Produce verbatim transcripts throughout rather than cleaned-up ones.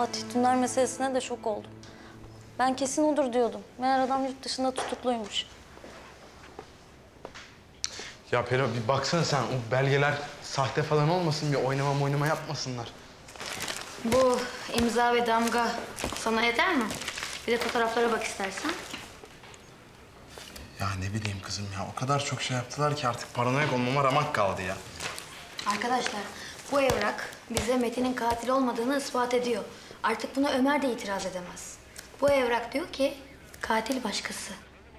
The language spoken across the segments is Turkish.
Fatih Tünler meselesine de şok oldum. Ben kesin odur diyordum. Meğer adam yurt dışında tutukluymuş. Ya Pero bir baksana sen, o belgeler sahte falan olmasın, bir oynama oynama yapmasınlar. Bu imza ve damga sana yeter mi? Bir de fotoğraflara bak istersen. Ya ne bileyim kızım ya, o kadar çok şey yaptılar ki artık paranoyak olmama ramak kaldı ya. Arkadaşlar, bu evrak bize Metin'in katil olmadığını ispat ediyor. Artık buna Ömer de itiraz edemez. Bu evrak diyor ki katil başkası.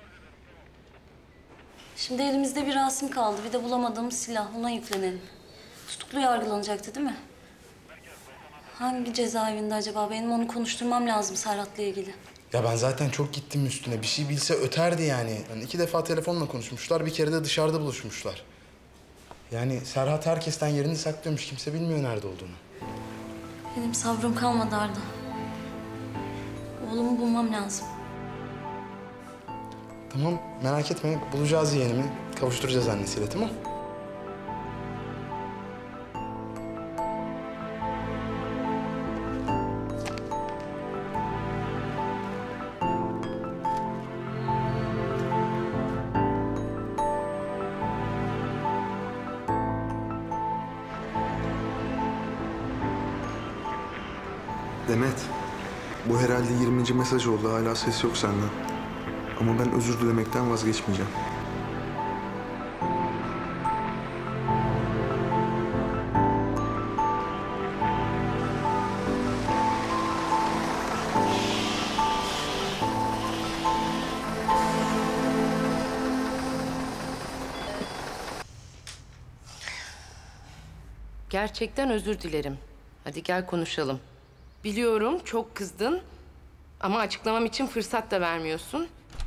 Şimdi elimizde bir Rasim kaldı. Bir de bulamadığımız silah. Ona yüklenelim. Tutuklu yargılanacaktı değil mi? Hangi cezaevinde acaba? Benim onu konuşturmam lazım Serhat'la ilgili. Ya ben zaten çok gittim üstüne. Bir şey bilse öterdi yani. Yani iki defa telefonla konuşmuşlar, bir kere de dışarıda buluşmuşlar. Yani Serhat herkesten yerini saklıyormuş. Kimse bilmiyor nerede olduğunu. Benim sabrım kalmadı Arda. Oğlumu bulmam lazım. Tamam, merak etme. Bulacağız yeğenimi. Kavuşturacağız annesiyle, tamam? Demet, bu herhalde yirminci mesaj oldu. Hala ses yok senden. Ama ben özür dilemekten vazgeçmeyeceğim. Gerçekten özür dilerim. Hadi gel konuşalım. Biliyorum çok kızdın ama açıklamam için fırsat da vermiyorsun.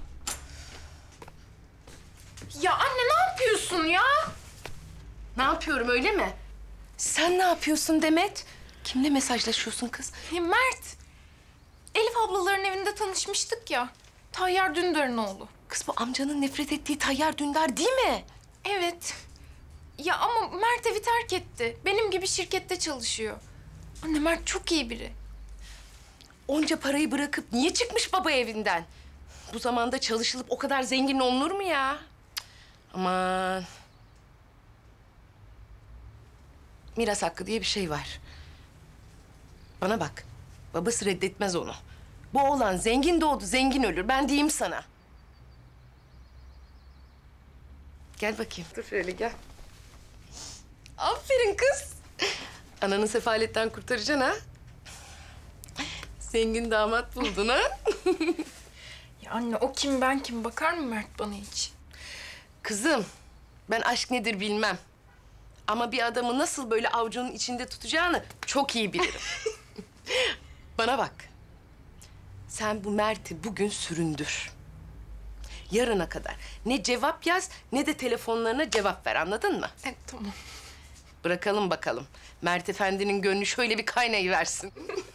Ya anne ne yapıyorsun ya? Ne yapıyorum öyle mi? Sen ne yapıyorsun Demet? Kimle mesajlaşıyorsun kız? Ya Mert. Elif ablaların evinde tanışmıştık ya. Tayyar Dündar'ın oğlu. Kız bu amcanın nefret ettiği Tayyar Dündar değil mi? Evet. Ya ama Mert evi terk etti. Benim gibi şirkette çalışıyor. Anne Mert çok iyi biri. Onca parayı bırakıp niye çıkmış baba evinden? Bu zamanda çalışılıp o kadar zengin olunur mu ya? Cık, aman. Miras hakkı diye bir şey var. Bana bak, babası reddetmez onu. Bu oğlan zengin doğdu, zengin ölür. Ben diyeyim sana. Gel bakayım, dur şöyle gel. Aferin kız. Ananı sefaletten kurtaracaksın ha. Zengin damat buldun ha. Ya anne o kim ben kim bakar mı Mert bana hiç? Kızım, ben aşk nedir bilmem. Ama bir adamı nasıl böyle avucunun içinde tutacağını çok iyi bilirim. Bana bak. Sen bu Mert'i bugün süründür. Yarına kadar ne cevap yaz ne de telefonlarına cevap ver, anladın mı? Evet tamam. Bırakalım bakalım. Mert Efendi'nin gönlü şöyle bir kaynayıversin.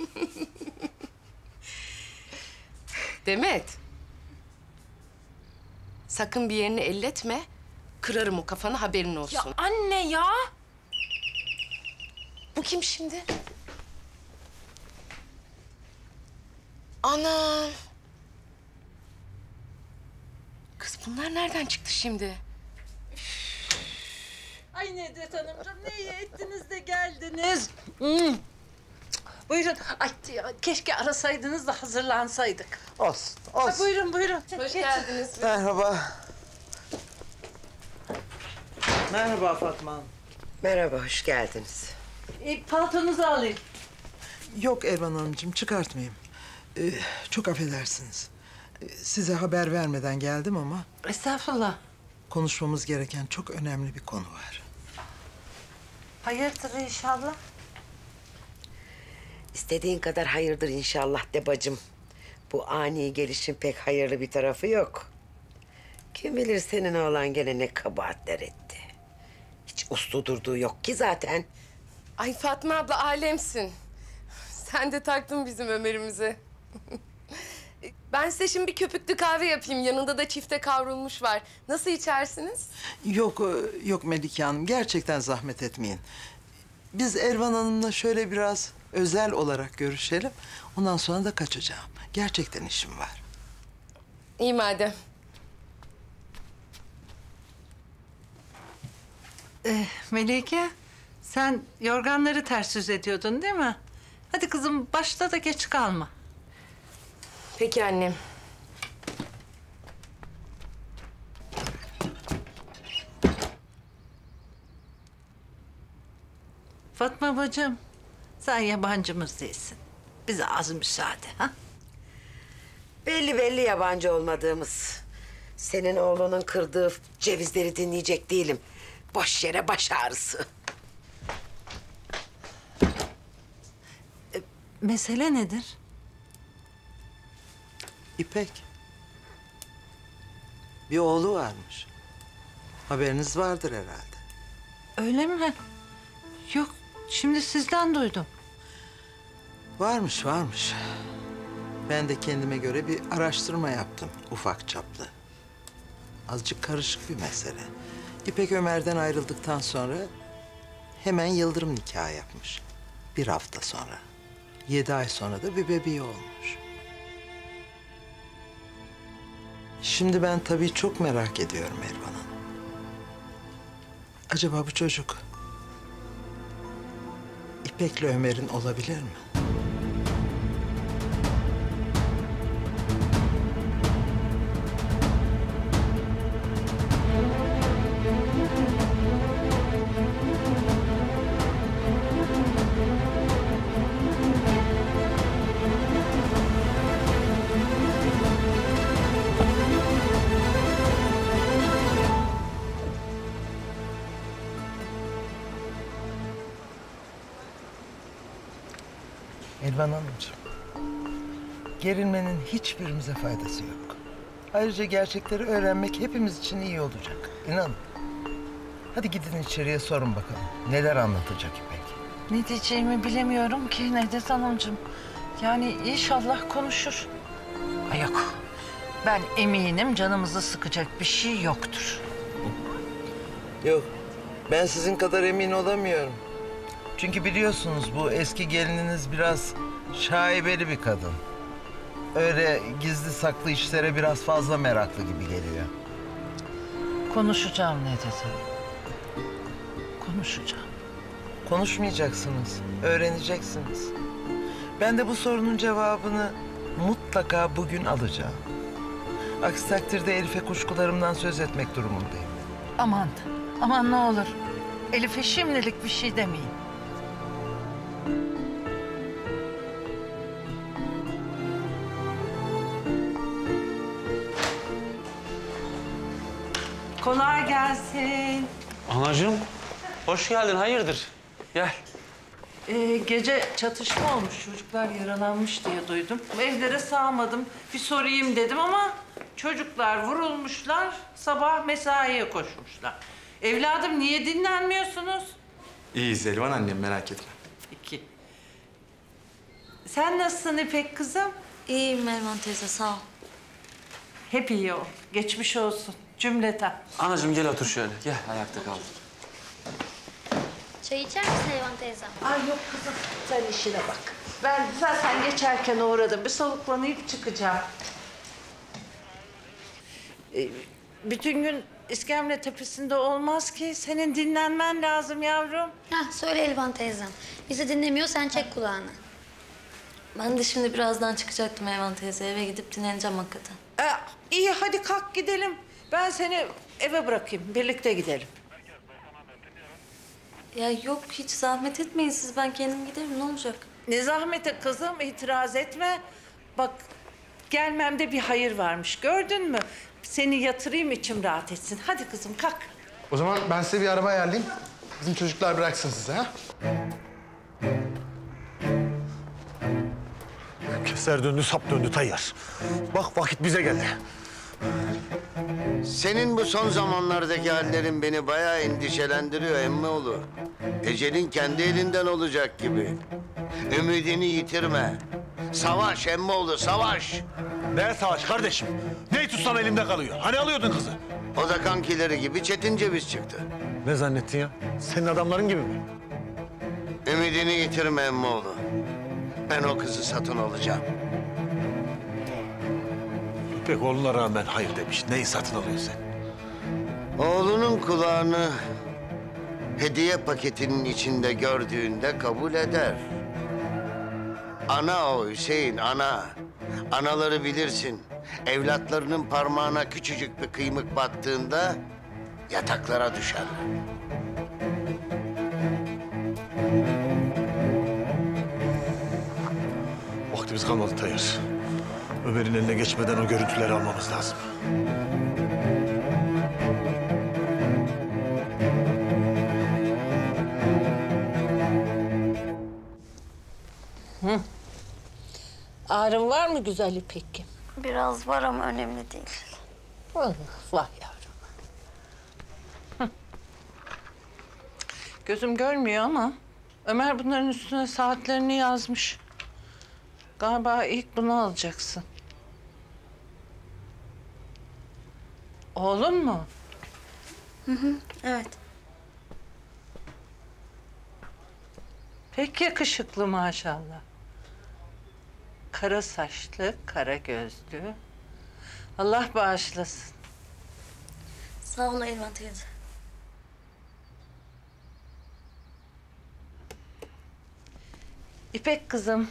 Demet. Sakın bir yerini elletme. Kırarım o kafanı, haberin olsun. Ya anne ya. Bu kim şimdi? Ana. Kız bunlar nereden çıktı şimdi? Ay Nedret Hanımcığım ne iyi ettiniz de geldiniz. Hmm. Buyurun. Ay ya, keşke arasaydınız da hazırlansaydık. Olsun, Ay, olsun. buyurun buyurun. Hoş geldiniz. Merhaba. Merhaba Fatma Hanım. Merhaba, hoş geldiniz. E, paltonuzu alayım. Yok Erman Hanımcığım, çıkartmayayım. Ee, çok affedersiniz. Ee, size haber vermeden geldim ama Estağfurullah. konuşmamız gereken çok önemli bir konu var. Hayırdır inşallah. İstediğin kadar hayırdır inşallah de bacım. Bu ani gelişin pek hayırlı bir tarafı yok. Kim bilir senin oğlan gene ne kabahatler etti. Hiç uslu durduğu yok ki zaten. Ay Fatma abla alemsin. Sen de taktın bizim Ömer'imizi. Ben size şimdi bir köpüklü kahve yapayım. Yanında da çifte kavrulmuş var. Nasıl içersiniz? Yok, e, yok Melike Hanım. Gerçekten zahmet etmeyin. biz Elvan Hanım'la şöyle biraz özel olarak görüşelim. Ondan sonra da kaçacağım. Gerçekten işim var. İyi madem. Ee, Melike, sen yorganları ters yüz ediyordun değil mi? Hadi kızım başla da geç kalma. Peki annem. Fatma bacım, sen yabancımız değilsin. Bize az müsaade ha? Belli belli yabancı olmadığımız. Senin oğlunun kırdığı cevizleri dinleyecek değilim. Boş yere baş ağrısı. Mesele nedir? İpek. Bir oğlu varmış. Haberiniz vardır herhalde. Öyle mi? Yok, şimdi sizden duydum. Varmış, varmış. Ben de kendime göre bir araştırma yaptım ufak çaplı. Azıcık karışık bir mesele. İpek Ömer'den ayrıldıktan sonra hemen yıldırım nikahı yapmış. Bir hafta sonra. Yedi ay sonra da bir bebeği olmuş. Şimdi ben tabii çok merak ediyorum Elvan Hanım. Acaba bu çocuk İpek'le Ömer'in olabilir mi? Elvan Hanımcığım, gerilmenin hiçbirimize faydası yok. Ayrıca gerçekleri öğrenmek hepimiz için iyi olacak. İnanın. Hadi gidin içeriye sorun bakalım. Neler anlatacak İpek? Ne diyeceğimi bilemiyorum ki Nedet Hanımcığım. Yani inşallah konuşur. Ay yok. Ben eminim canımızı sıkacak bir şey yoktur. Yok, ben sizin kadar emin olamıyorum. Çünkü biliyorsunuz bu eski gelininiz biraz şaibeli bir kadın. Öyle gizli saklı işlere biraz fazla meraklı gibi geliyor. Konuşacağım Nedet Hanım. Konuşacağım. Konuşmayacaksınız, öğreneceksiniz. Ben de bu sorunun cevabını mutlaka bugün alacağım. Aksi takdirde Elif'e kuşkularımdan söz etmek durumundayım. Aman, aman ne olur. Elif'e şimdilik bir şey demeyin. Kolay gelsin. Anacığım, hoş geldin. Hayırdır? Gel. Ee, gece çatışma olmuş. Çocuklar yaralanmış diye duydum. Evlere sağmadım. Bir sorayım dedim ama çocuklar vurulmuşlar. Sabah mesaiye koşmuşlar. Evladım niye dinlenmiyorsunuz? İyiyiz Elvan annem, merak etme. Peki. Sen nasılsın İpek kızım? İyiyim Mervan teyze, sağ ol. Hep iyi ol. Geçmiş olsun cümleten. Anacığım gel otur şöyle. Gel, ayakta kal. Çay içer misin Elvan teyzem? Ay yok kızım, sen işine bak. Ben zaten geçerken uğradım. Bir soluklanıp çıkacağım. Ee, bütün gün İskemle Tepesi'nde olmaz ki. Senin dinlenmen lazım yavrum. Hah, söyle Elvan teyzem. Bizi dinlemiyor, sen çek kulağını. Ben de şimdi birazdan çıkacaktım Mervan teyze. Eve gidip dinleneceğim hakikaten. Ee, iyi hadi kalk gidelim. Ben seni eve bırakayım. Birlikte gidelim. Ya yok, hiç zahmet etmeyin siz. Ben kendim giderim, ne olacak? Ne zahmeti kızım, itiraz etme. Bak, gelmemde bir hayır varmış. Gördün mü? Seni yatırayım, içim rahat etsin. Hadi kızım, kalk. O zaman ben size bir araba ayarlayayım. Bizim çocuklar bıraksın size ha. Keser döndü, sap döndü Tayyar. Bak vakit bize geldi. Senin bu son zamanlardaki hallerin beni bayağı endişelendiriyor emmoğlu. Ecelin kendi elinden olacak gibi. Ümidini yitirme. Savaş emmoğlu, savaş. Ne savaş kardeşim? Neyi tutsam elimde kalıyor. Hani alıyordun kızı? O da kankileri gibi çetin ceviz çıktı. Ne zannettin ya? Senin adamların gibi mi? Ümidini yitirme emmoğlu. Ben o kızı satın alacağım. İpek oğluna rağmen hayır demiş. Neyi satın alıyorsun sen? Oğlunun kulağını hediye paketinin içinde gördüğünde kabul eder. Ana o Hüseyin, ana. Anaları bilirsin. Evlatlarının parmağına küçücük bir kıymık battığında yataklara düşerler. Vaktimiz kalmadı Tayyar. Ömer'in eline geçmeden o görüntüleri almamız lazım. Hı. Ağrın var mı güzel İpek'im? Biraz var ama önemli değil. Allah, vah yavrum. Hı. Gözüm görmüyor ama Ömer bunların üstüne saatlerini yazmış. Galiba ilk bunu alacaksın. Oğlun mu? Hı hı, evet. Pek yakışıklı maşallah. Kara saçlı, kara gözlü. Allah bağışlasın. Sağ ol Elvan teyze. İpek kızım.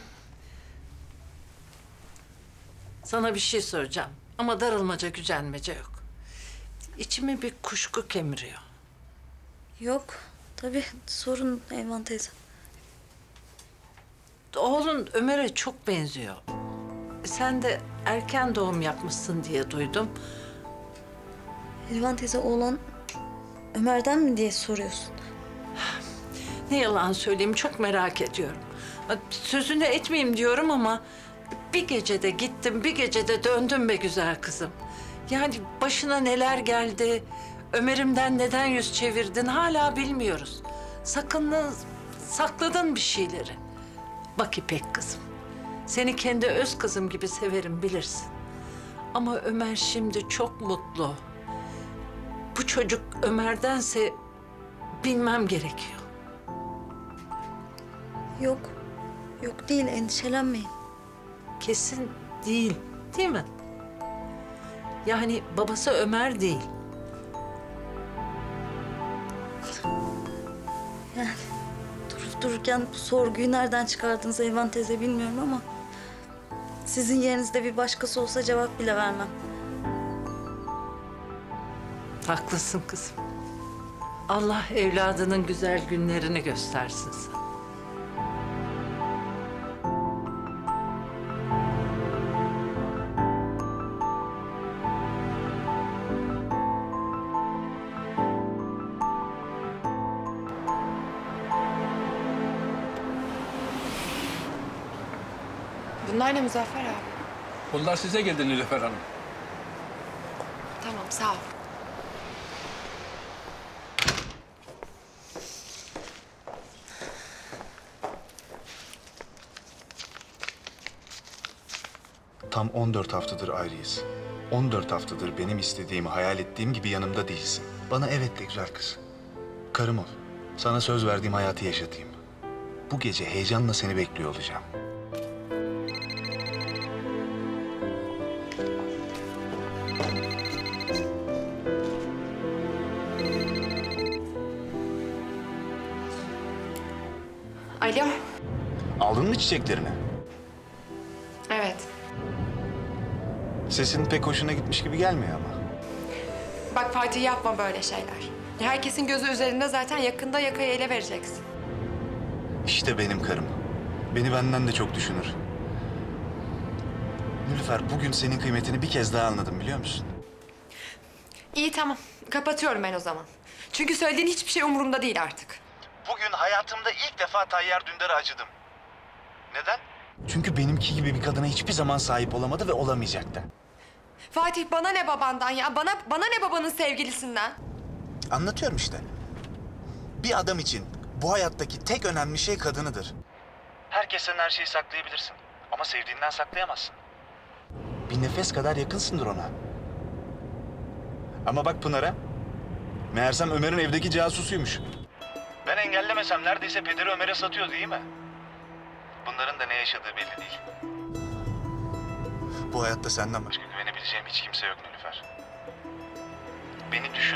Sana bir şey soracağım. Ama darılmaca, gücenmece yok. İçimi bir kuşku kemiriyor. Yok, tabii sorun Elvan teyze. Oğlun Ömer'e çok benziyor. Sen de erken doğum yapmışsın diye duydum. Elvan teyze oğlan Ömer'den mi diye soruyorsun? Ne yalan söyleyeyim çok merak ediyorum. Sözünü etmeyeyim diyorum ama bir gecede gittim, bir gecede döndüm be güzel kızım. Yani başına neler geldi, Ömer'imden neden yüz çevirdin hala bilmiyoruz. Sakındın, sakladın bir şeyleri. Bak İpek kızım, seni kendi öz kızım gibi severim bilirsin. Ama Ömer şimdi çok mutlu. Bu çocuk Ömer'dense bilmem gerekiyor. Yok, yok değil endişelenmeyin. Kesin değil, değil mi? Yani babası Ömer değil. Yani durup dururken bu sorguyu nereden çıkardınız Elvan teyze bilmiyorum ama... ...sizin yerinizde bir başkası olsa cevap bile vermem. Haklısın kızım. Allah evladının güzel günlerini göstersin sana. Bunlar ne Muzaffer abi? Bunlar size geldi Nilüfer Hanım. Tamam sağ ol. Tam on dört haftadır ayrıyız. on dört haftadır benim istediğimi, hayal ettiğim gibi yanımda değilsin. Bana evet de güzel kız. Karım ol. Sana söz verdiğim hayatı yaşatayım. Bu gece heyecanla seni bekliyor olacağım. Alo. Aldın mı çiçeklerini? Evet. Sesin pek hoşuna gitmiş gibi gelmiyor ama. Bak Fatih yapma böyle şeyler. Herkesin gözü üzerinde zaten yakında yakayı ele vereceksin. İşte benim karım. Beni benden de çok düşünür. Nilüfer, bugün senin kıymetini bir kez daha anladım biliyor musun? İyi tamam. Kapatıyorum ben o zaman. Çünkü söylediğin hiçbir şey umurumda değil artık. Bugün hayatımda ilk defa Tayyar Dündar'a acıdım. Neden? Çünkü benimki gibi bir kadına hiçbir zaman sahip olamadı ve olamayacak da. Fatih bana ne babandan ya? Bana bana ne babanın sevgilisinden? Anlatıyorum işte. Bir adam için bu hayattaki tek önemli şey kadınıdır. Herkesten her şeyi saklayabilirsin. Ama sevdiğinden saklayamazsın. Bir nefes kadar yakınsındır ona. Ama bak Pınar'a. Meğersem Ömer'in evdeki casusuymuş. Ben engellemesem neredeyse pederi Ömer'e satıyor değil mi? Bunların da ne yaşadığı belli değil. Bu hayatta senden başka güvenebileceğim hiç kimse yok Nilüfer. Beni düşün.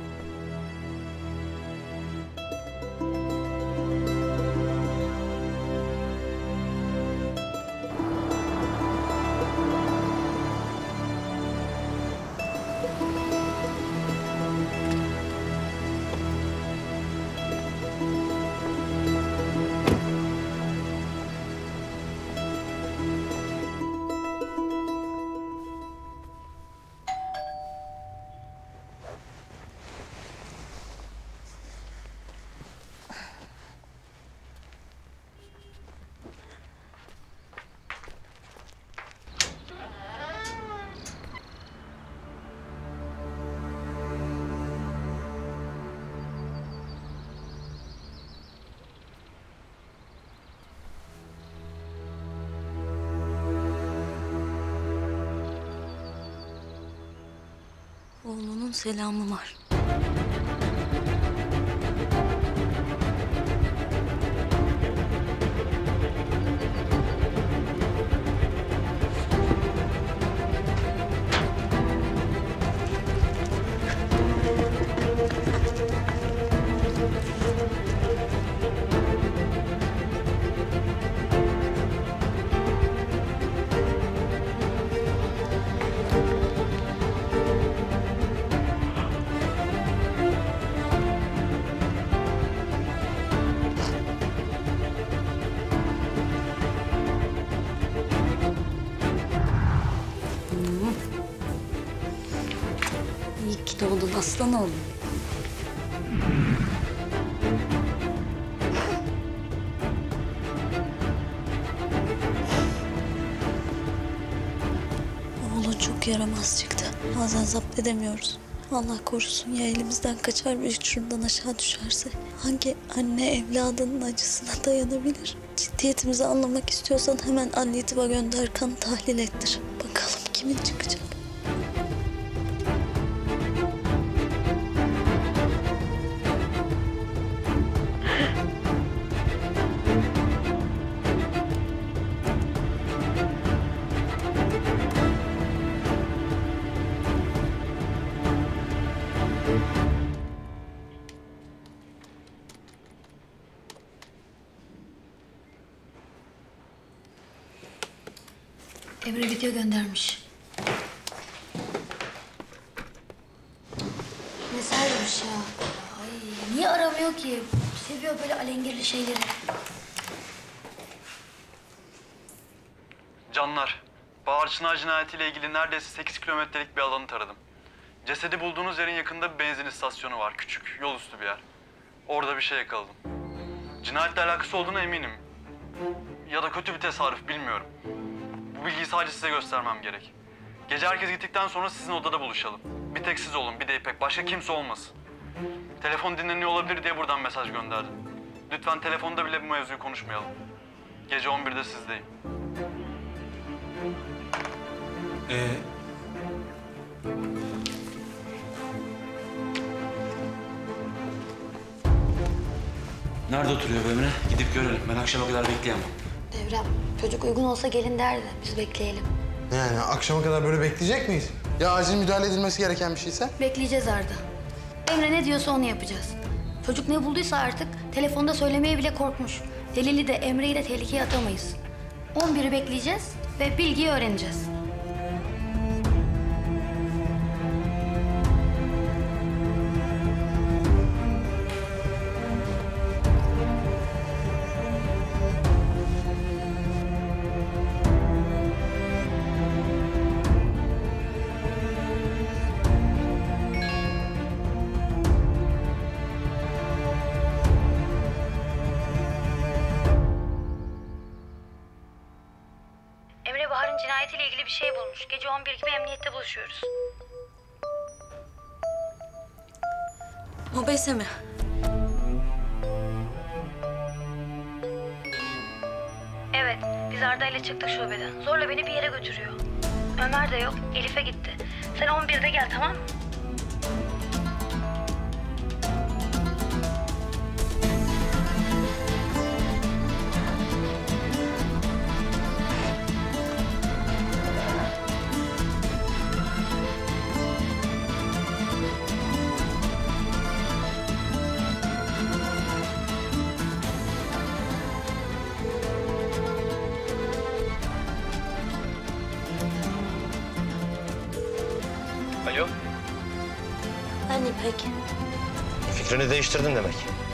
Oğlunun selamı var. İyi ki doğdun aslan oğlum. Oğlun çok yaramaz çıktı. Bazen zapt edemiyoruz. Allah korusun ya elimizden kaçar bir uçurumdan aşağı düşerse. Hangi anne evladının acısına dayanabilir? Ciddiyetimizi anlamak istiyorsan hemen adli tıba gönder, kan tahlil ettir. Bakalım kimin çıkacak? Emre video göndermiş. Ne sarmış ya? Ay, niye aramıyor ki? Seviyor böyle alengirli şeyleri. Canlar, Bahar Çınar cinayetiyle ilgili neredeyse sekiz kilometrelik bir alanı taradım. Cesedi bulduğunuz yerin yakında bir benzin istasyonu var. Küçük, yol üstü bir yer. Orada bir şey yakaladım. Cinayetle alakası olduğuna eminim. Ya da kötü bir tesadüf, bilmiyorum. Bu bilgiyi sadece size göstermem gerek. Gece herkes gittikten sonra sizin odada buluşalım. Bir tek siz olun, bir de İpek. Başka kimse olmasın. Telefon dinleniyor olabilir diye buradan mesaj gönderdim. Lütfen telefonda bile bu mevzuyu konuşmayalım. Gece on birde sizdeyim. Ee? Nerede oturuyor bu Emre? Gidip görelim. Ben akşama kadar bekleyemem. Devrem, çocuk uygun olsa gelin derdi. Biz bekleyelim. Yani akşama kadar böyle bekleyecek miyiz? Ya acil müdahale edilmesi gereken bir şeyse? Bekleyeceğiz Arda. Emre ne diyorsa onu yapacağız. Çocuk ne bulduysa artık telefonda söylemeye bile korkmuş. Delil'i de Emre'yi de tehlikeye atamayız. on biri bekleyeceğiz ve bilgiyi öğreneceğiz. Emre Bahar'ın cinayetiyle ilgili bir şey bulmuş. Gece on bir gibi emniyette buluşuyoruz. Mobese mi? Evet, biz Arda ile çıktık şubeden. Zorla beni bir yere götürüyor. Ömer de yok, Elif'e gitti. Sen on birde gel, tamam mı? İpek. Fikrini değiştirdin demek.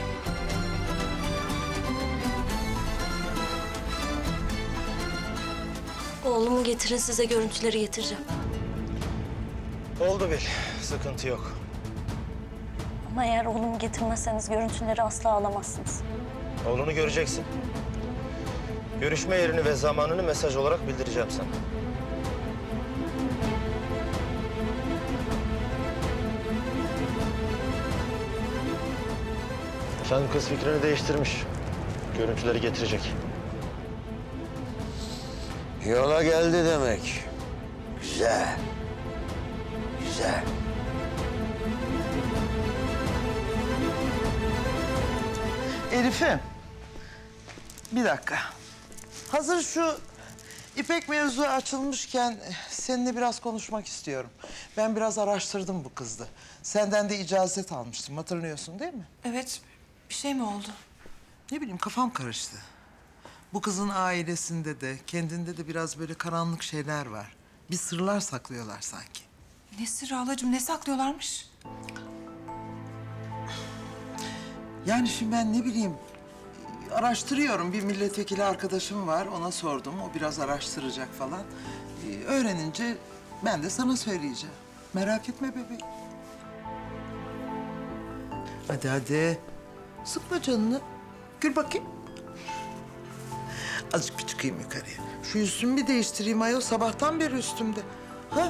Oğlumu getirin, size görüntüleri getireceğim. Oldu Bil. Sıkıntı yok. Ama eğer oğlumu getirmezseniz görüntüleri asla alamazsınız. Oğlunu göreceksin. Görüşme yerini ve zamanını mesaj olarak bildireceğim sana. Efendim kız fikrini değiştirmiş. Görüntüleri getirecek. Yola geldi demek. Güzel. Güzel. Elif'im. Bir dakika. Hazır şu İpek mevzu açılmışken seninle biraz konuşmak istiyorum. Ben biraz araştırdım bu kızı. Senden de icazet almıştım. Hatırlıyorsun değil mi? Evet. Bir şey mi oldu? Ne bileyim kafam karıştı. Bu kızın ailesinde de kendinde de biraz böyle karanlık şeyler var. Bir sırlar saklıyorlar sanki. Ne sırrı halacığım? Ne saklıyorlarmış? Yani şimdi ben ne bileyim araştırıyorum. Bir milletvekili arkadaşım var. Ona sordum. O biraz araştıracak falan. Ee, öğrenince ben de sana söyleyeceğim. Merak etme bebeğim. Hadi hadi. Sıkma canını. Gül bakayım. Azıcık bir çıkayım yukarıya. Şu üstümü bir değiştireyim ayol. Sabahtan beri üstümde. Ha?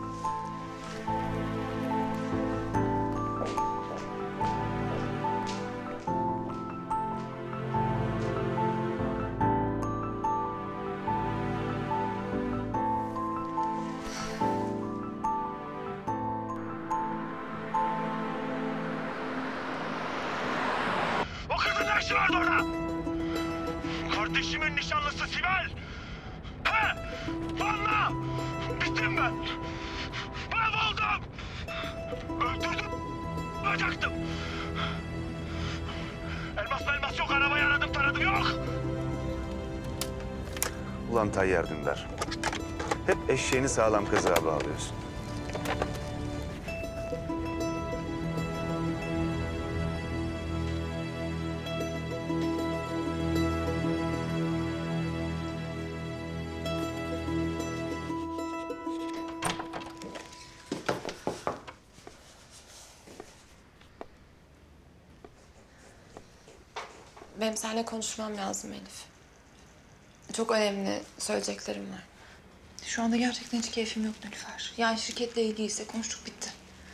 O kızın ne işi vardı orada? Kardeşimin nişanlısı Sibel. He? Vallahi bittim ben. Mahvoldum. Öldürdüm. Ölecektim. Elmas elmas yok. Arabayı aradım taradım yok. Ulan Tayyar Dündar. Hep eşeğini sağlam kazığa bağlıyorsun. Benim seninle konuşmam lazım Elif. Çok önemli söyleyeceklerim var. Şu anda gerçekten hiç keyfim yok Nilüfer. Yani şirketle ilgiliyse konuştuk bitti.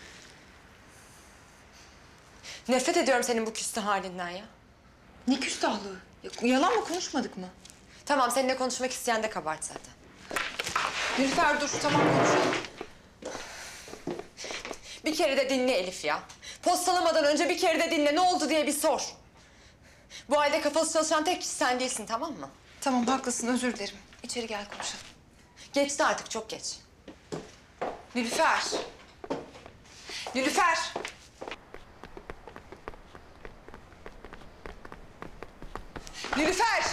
Nefret ediyorum senin bu küstah halinden ya. Ne küstahlığı? Ya, yalan mı konuşmadık mı? Tamam seninle konuşmak isteyen de kabahat zaten. Nilüfer dur tamam konuşalım. Bir kere de dinle Elif ya. Postalamadan önce bir kere de dinle ne oldu diye bir sor. Bu ailede kafası çalışan tek kişi sen değilsin tamam mı? Tamam haklısın özür dilerim. İçeri gel konuşalım. Geçti artık çok geç. Nilüfer. Nilüfer. Nilüfer.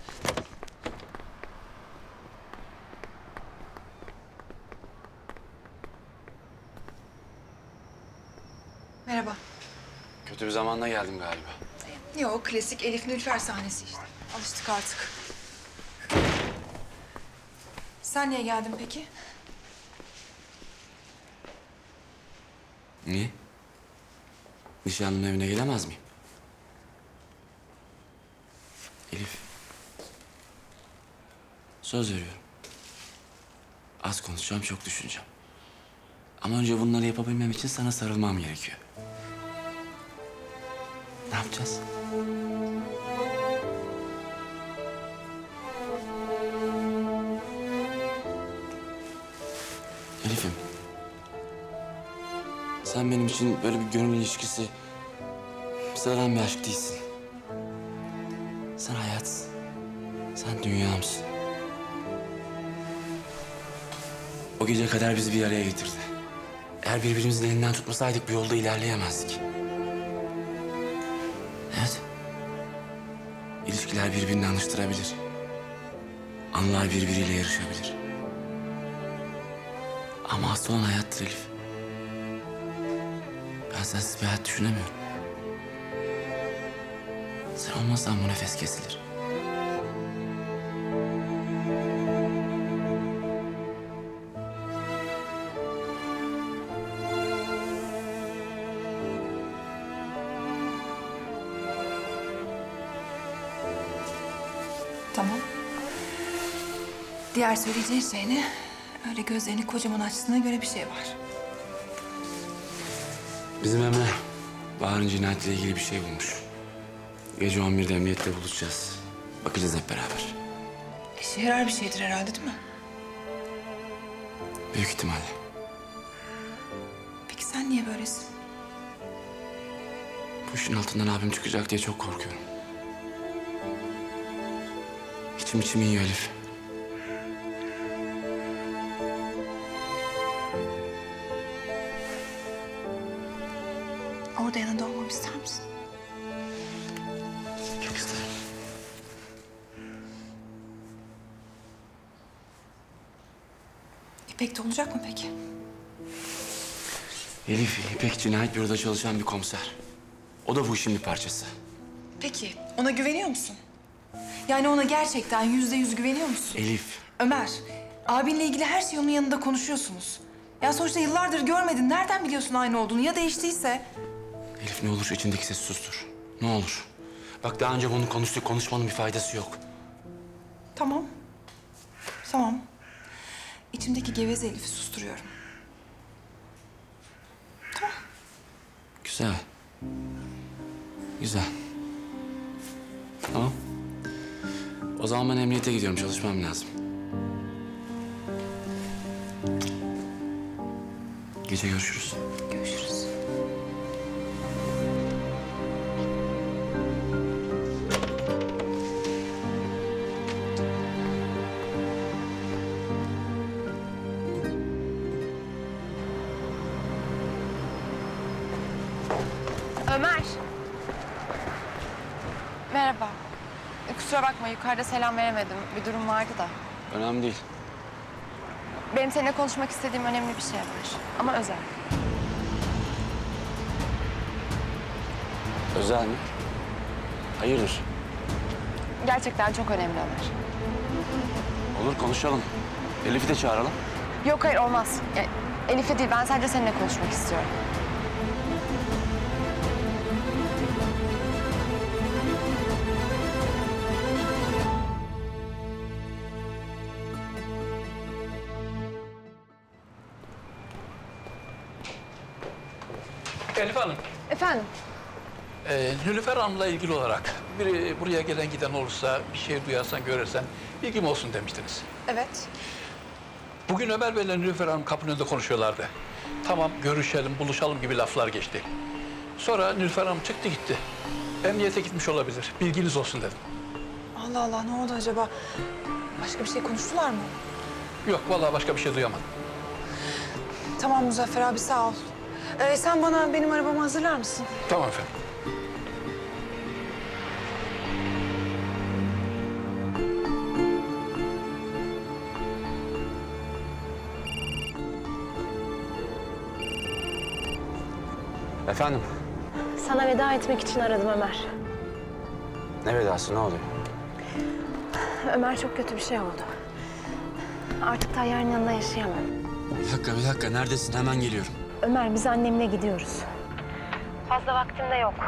Merhaba. Kötü bir zamanda geldim galiba. Yok klasik Elif Nilüfer sahnesi işte. Alıştık artık. Sen niye geldin peki? Niye? Nişanlının evine gelemez miyim? Elif. Söz veriyorum. Az konuşacağım, çok düşüneceğim. Ama önce bunları yapabilmem için sana sarılmam gerekiyor. Ne yapacağız? Elif'im. Sen benim için böyle bir gönül ilişkisi, sıradan bir aşk değilsin. Sen hayatsın. Sen dünyamsın. O gece kadar bizi bir araya getirdi. Eğer birbirimizin elinden tutmasaydık bu yolda ilerleyemezdik. Evet. İlişkiler birbirini anlaştırabilir. Anılar birbiriyle yarışabilir. Ama asıl olan hayattır Elif. Ben sensiz bir hayat düşünemiyorum. Sen olmazsan bu nefes kesilir. Tamam. Diğer söyleyeceğin şey ne? Öyle gözlerini kocaman açtığına göre bir şey var. Bizim Emre, Bahar'ın cinayetiyle ilgili bir şey bulmuş. Gece on birde emniyette buluşacağız. Bakacağız hep beraber. İşe yarar bir şeydir herhalde değil mi? Büyük ihtimalle. Peki sen niye böylesin? Bu işin altından abim çıkacak diye çok korkuyorum. İçim içim yiyor Elif. Orada yanında olmamı ister misin? Çok isterim. İpek de olacak mı peki? Elif, İpek cinayet büroda çalışan bir komiser. O da bu işin bir parçası. Peki ona güveniyor musun? Yani ona gerçekten yüzde yüz güveniyor musun? Elif. Ömer, abinle ilgili her şeyi onun yanında konuşuyorsunuz. Ya sonuçta yıllardır görmedin. Nereden biliyorsun aynı olduğunu? Ya değiştiyse? Elif ne olur içindeki sesi sustur. Ne olur. Bak daha önce bunu konuştuk. Konuşmanın bir faydası yok. Tamam. Tamam. İçimdeki geveze Elif'i susturuyorum. Tamam. Güzel. Güzel. Tamam. O zaman ben emniyete gidiyorum. Çalışmam lazım. Gece görüşürüz. Görüşürüz. Ömer. Merhaba. Kusura bakma yukarıda selam veremedim. Bir durum vardı da. Önemli değil. Benim seninle konuşmak istediğim önemli bir şey var. Ama özel. Özel mi? Hayırdır? Gerçekten çok önemli Ömer. Olur konuşalım. Elif'i de çağıralım. Yok hayır olmaz. Yani, Elif'e değil ben sadece seninle konuşmak istiyorum. Elif Hanım, Efendim? e, Nilüfer Hanım'la ilgili olarak biri buraya gelen giden olursa, bir şey duyarsan, görürsen bilgim olsun demiştiniz. Evet. Bugün Ömer Bey'le Nilüfer Hanım kapının önünde konuşuyorlardı. Tamam, görüşelim, buluşalım gibi laflar geçti. Sonra Nilüfer Hanım çıktı gitti. Emniyete gitmiş olabilir, bilginiz olsun dedim. Allah Allah ne oldu acaba? Başka bir şey konuştular mı? Yok, vallahi başka bir şey duyamadım. Tamam Muzaffer abi sağ ol. Ee, sen bana benim arabamı hazırlar mısın? Tamam efendim. Efendim? Sana veda etmek için aradım Ömer. Ne vedası, ne oluyor? Ömer çok kötü bir şey oldu. Artık Tayyar'ın yanında yaşayamam. Bir dakika, bir dakika. Neredesin? Hemen geliyorum. Ömer biz annemle gidiyoruz. Fazla vaktim de yok.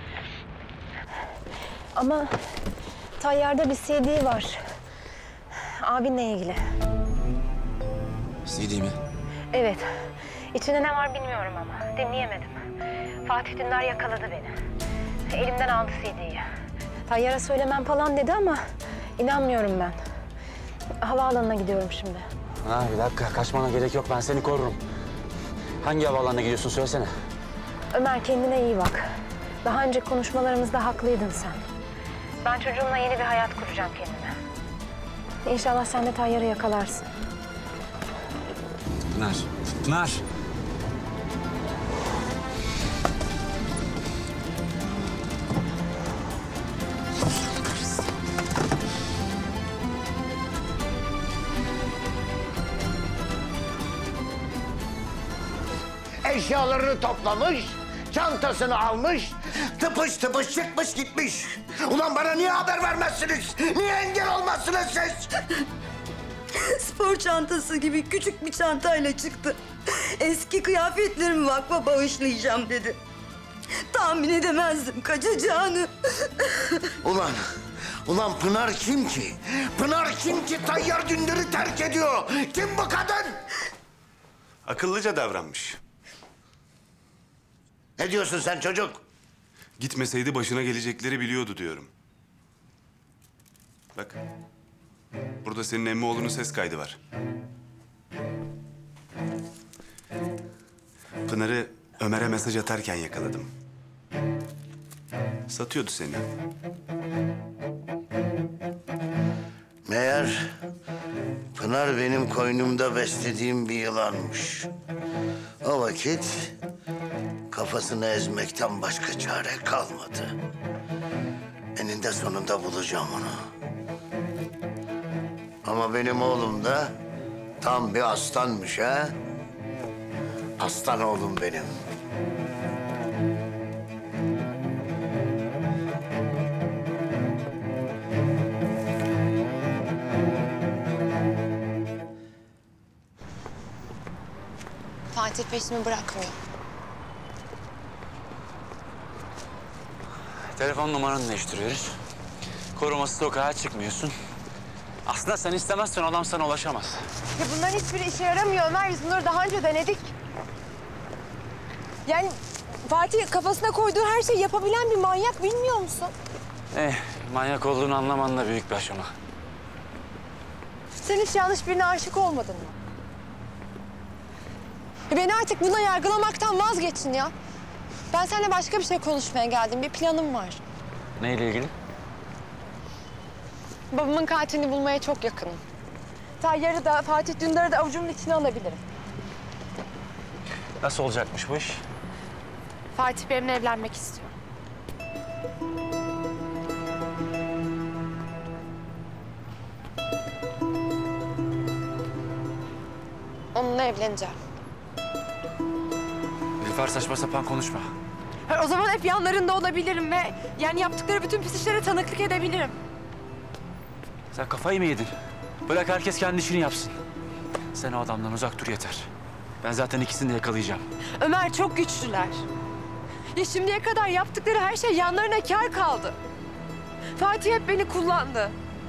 Ama Tayyar'da bir C D var. Abinle ilgili. C D mi? Evet. İçinde ne var bilmiyorum ama dinleyemedim. Fatih Dündar yakaladı beni. Elimden aldı C D'yi. Tayyar'a söylemem falan dedi ama inanmıyorum ben. Havaalanına gidiyorum şimdi. Ha bir dakika. Kaçmana gerek yok. Ben seni korurum. Hangi havaalanına gidiyorsun? Söylesene. Ömer kendine iyi bak. Daha önce konuşmalarımızda haklıydın sen. Ben çocuğumla yeni bir hayat kuracağım kendime. İnşallah sen de Tayyar'ı yakalarsın. Pınar. Pınar. Eşyalarını toplamış, çantasını almış, tıpış tıpış çıkmış gitmiş. Ulan bana niye haber vermezsiniz? Niye engel olmazsınız siz? Spor çantası gibi küçük bir çantayla çıktı. Eski kıyafetlerimi vakfa bağışlayacağım dedi. Tahmin edemezdim kaçacağını. Ulan, ulan Pınar kim ki? Pınar kim ki Tayyar Dündar'ı terk ediyor? Kim bu kadın? Akıllıca davranmış. Ne diyorsun sen çocuk? Gitmeseydi başına gelecekleri biliyordu diyorum. Bak, burada senin Emmoğlu'nun ses kaydı var. Pınar'ı Ömer'e mesaj atarken yakaladım. Satıyordu seni. Meğer Pınar benim koynumda beslediğim bir yılanmış. O vakit kafasını ezmekten başka çare kalmadı. Eninde sonunda bulacağım onu. Ama benim oğlum da tam bir aslanmış ha. Aslan oğlum benim. Fatih peşimi bırakmıyor. Telefon numaranı değiştiriyoruz. Koruması sokağa çıkmıyorsun. Aslında sen istemezsen adam sana ulaşamaz. Ya bunların hiçbiri işe yaramıyor Ömer. Biz bunları daha önce denedik. Yani Fatih kafasına koyduğu her şeyi yapabilen bir manyak, bilmiyor musun? Eh, manyak olduğunu anlaman da büyük bir aşama. Sen hiç yanlış birine aşık olmadın mı? Ya beni artık buna yargılamaktan vazgeçin ya. Ben seninle başka bir şey konuşmaya geldim. Bir planım var. Neyle ilgili? Babamın katilini bulmaya çok yakınım. Tayyar'ı da Fatih Dündar'ı da avucumun içine alabilirim. Nasıl olacakmış bu iş? Fatih benimle evlenmek istiyor. Onunla evleneceğim. Nilüfer saçma sapan konuşma. Ha, o zaman hep yanlarında olabilirim ve yani yaptıkları bütün pis işlere tanıklık edebilirim. Sen kafayı mı yedin? Bırak herkes kendi işini yapsın. Sen o adamdan uzak dur yeter. Ben zaten ikisini de yakalayacağım. Ömer çok güçlüler. Ya şimdiye kadar yaptıkları her şey yanlarına kâr kaldı. Fatih hep beni kullandı.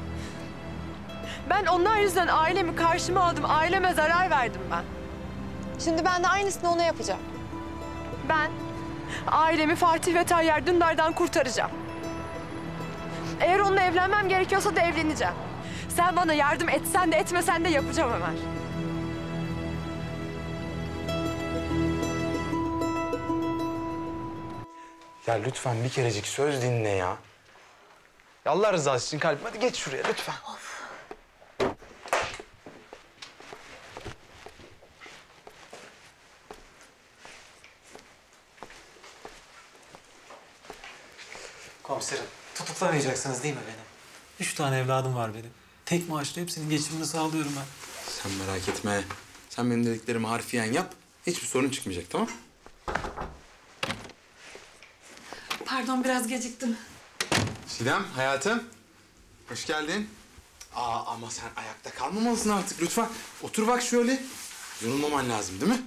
Ben onlar yüzünden ailemi karşıma aldım. Aileme zarar verdim ben. Şimdi ben de aynısını ona yapacağım. Ben ailemi Fatih ve Tayyar Dündar'dan kurtaracağım. Eğer onunla evlenmem gerekiyorsa da evleneceğim. Sen bana yardım etsen de etmesen de yapacağım Ömer. Ya lütfen bir kerecik söz dinle ya. Ya Allah rızası için kalbim, hadi geç şuraya lütfen. Of. Komiserim, tutuklamayacaksınız değil mi beni? Üç tane evladım var benim. Tek maaşla hepsinin geçimini sağlıyorum ben. Sen merak etme. Sen benim dediklerimi harfiyen yap. Hiçbir sorun çıkmayacak, tamam? Pardon, biraz geciktim. Çiğdem, hayatım. Hoş geldin. Aa, ama sen ayakta kalmamalısın artık lütfen. Otur bak şöyle. Yorulmaman lazım değil mi?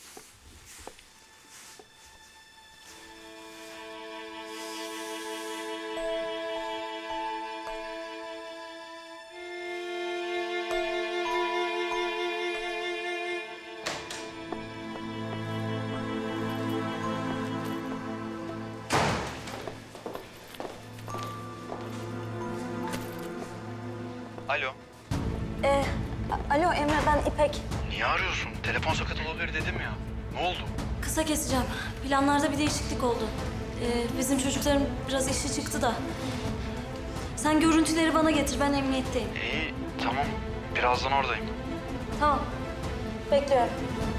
Alo. Ee, alo Emre, ben İpek. Niye arıyorsun? Telefon sakat olabilir dedim ya. Ne oldu? Kısa keseceğim. Planlarda bir değişiklik oldu. Ee, bizim çocukların biraz işi çıktı da. Sen görüntüleri bana getir, ben emniyetteyim. İyi, tamam. Birazdan oradayım. Tamam, bekliyorum.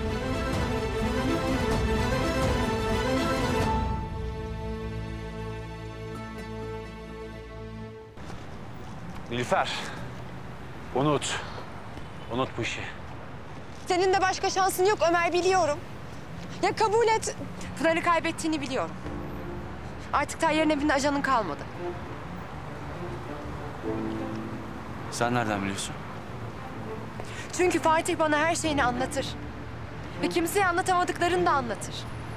Nilüfer, unut. Unut bu işi. Senin de başka şansın yok Ömer, biliyorum. Ya kabul et. Pınar'ı kaybettiğini biliyorum. Artık Tayyar'ın evinde ajanın kalmadı. Sen nereden biliyorsun? Çünkü Fatih bana her şeyini anlatır. Ve kimseye anlatamadıklarını da anlatır.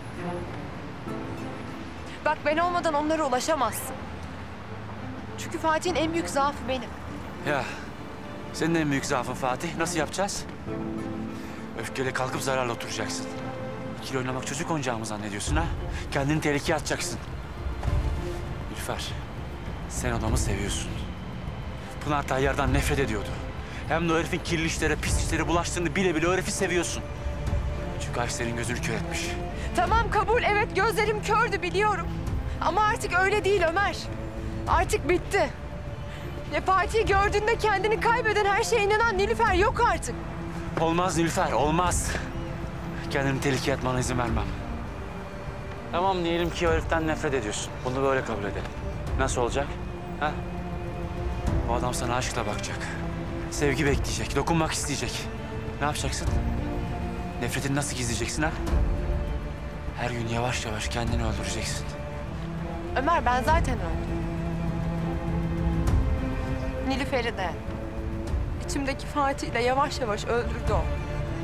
Bak ben olmadan onlara ulaşamazsın. Çünkü Fatih'in en büyük zaafı benim. Ya senin en büyük zaafın Fatih. Nasıl yapacağız? Öfkeyle kalkıp zararla oturacaksın. İkili oynamak çocuk oyuncağı mı zannediyorsun ha? Kendini tehlikeye atacaksın. Nilüfer, sen adamı seviyorsun. Pınar Tayyar'dan nefret ediyordu. Hem de o herifin kirli işlere, pis işlere bulaştığını bile bile o herifi seviyorsun. Çünkü Ayşe senin gözünü kör etmiş. Tamam kabul, evet gözlerim kördü biliyorum. Ama artık öyle değil Ömer. Artık bitti. Ya Fatih'i gördüğünde kendini kaybeden, her şeye inanan Nilüfer yok artık. Olmaz Nilüfer, olmaz. Kendini tehlikeye atmana izin vermem. Tamam diyelim ki o heriften nefret ediyorsun. Bunu böyle kabul edelim. Nasıl olacak? Ha? O adam sana aşkla bakacak. Sevgi bekleyecek, dokunmak isteyecek. Ne yapacaksın? Nefretini nasıl gizleyeceksin ha? Her gün yavaş yavaş kendini öldüreceksin. Ömer ben zaten öldüm. Nilüfer'i de. İçimdeki Fatih'i de yavaş yavaş öldürdü o.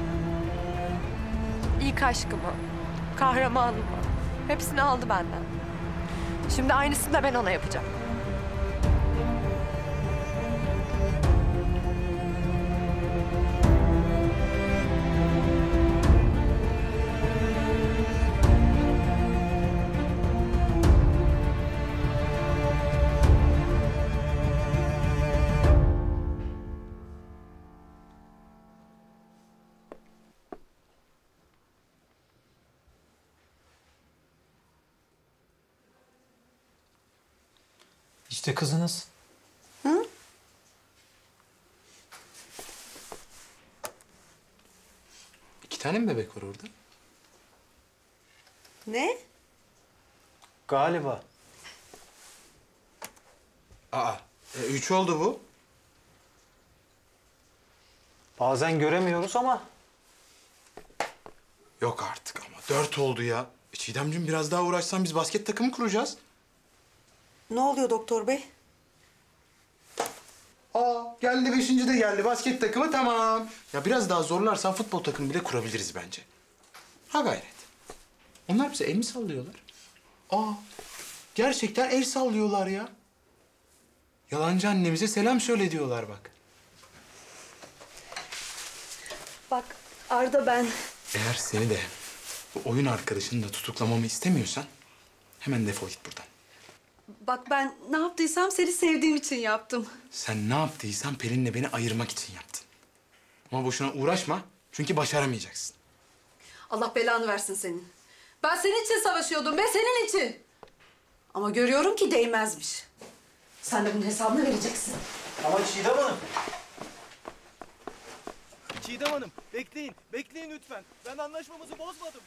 İlk aşkımı, kahramanımı hepsini aldı benden. Şimdi aynısını da ben ona yapacağım. İşte kızınız. Hı? İki tane mi bebek var orada? Ne? Galiba. Aa, e, üç oldu bu. Bazen göremiyoruz ama. Yok artık ama dört oldu ya. E, Çiğdemciğim biraz daha uğraşsan biz basket takımı kuracağız. Ne oluyor doktor bey? Aa, geldi beşinci de geldi. Basket takımı tamam. Ya biraz daha zorlarsan futbol takımı bile kurabiliriz bence. Ha gayret. Onlar bize el mi sallıyorlar? Aa, gerçekten el sallıyorlar ya. Yalancı annemize selam söyle diyorlar bak. Bak Arda ben... Eğer seni de bu oyun arkadaşını da tutuklamamı istemiyorsan hemen defol git buradan. Bak ben ne yaptıysam seni sevdiğim için yaptım. Sen ne yaptıysan Pelin'le beni ayırmak için yaptın. Ama boşuna uğraşma çünkü başaramayacaksın. Allah belanı versin senin. Ben senin için savaşıyordum be, senin için. Ama görüyorum ki değmezmiş. Sen de bunun hesabını vereceksin. Ama Çiğdem Hanım. Çiğdem Hanım bekleyin, bekleyin lütfen. Ben anlaşmamızı bozmadım.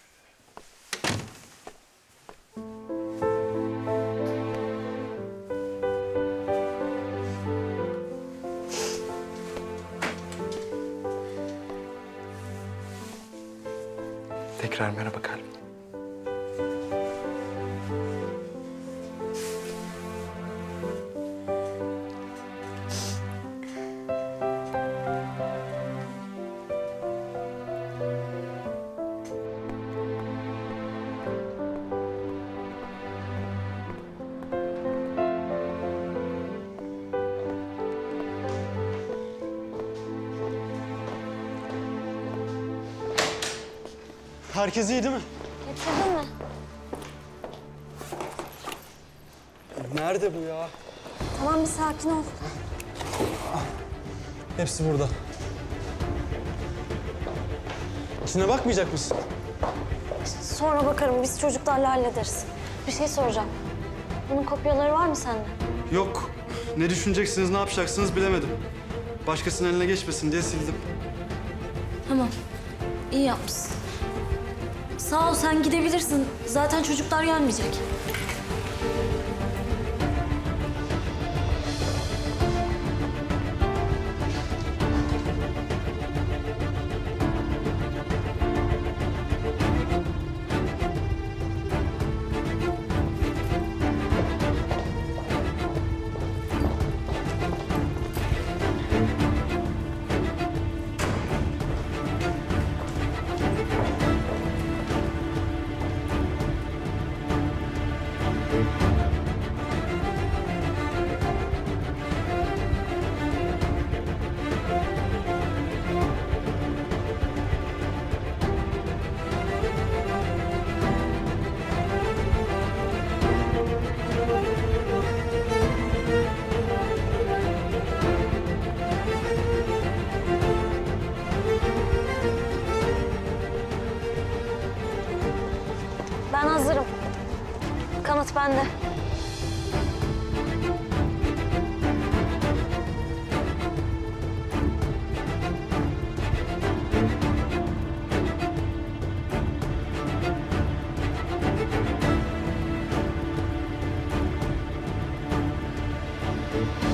Tekrar merhaba kalbim. Herkes iyi değil mi? Getirdin mi? Nerede bu ya? Tamam bir sakin ol. Hepsi burada. İçine bakmayacak mısın? Sonra bakarım, biz çocuklarla hallederiz. Bir şey soracağım. Bunun kopyaları var mı sende? Yok. Ne düşüneceksiniz, ne yapacaksınız bilemedim. Başkasının eline geçmesin diye sildim. Tamam. İyi yapmışsın. Sağ ol, sen gidebilirsin. Zaten çocuklar gelmeyecek. Kabahat bende. Thank you.